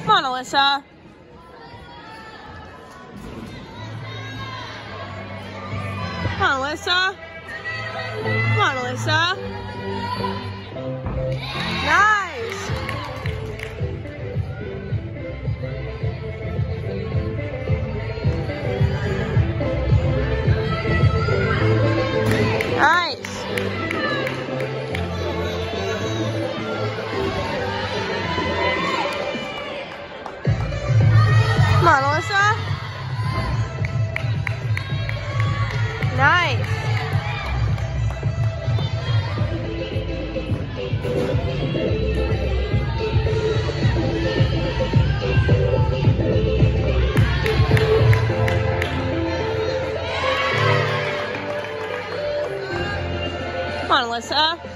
Come on, Alyssa. Come on, Alyssa. Come on, Alyssa. Nice. Nice. Come on, Alyssa. Nice. Come on, Alyssa.